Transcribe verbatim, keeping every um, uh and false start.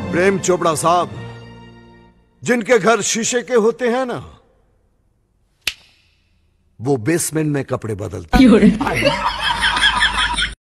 प्रेम चोपड़ा साहब, जिनके घर शीशे के होते हैं ना, वो बेसमेंट में कपड़े बदलते हैं।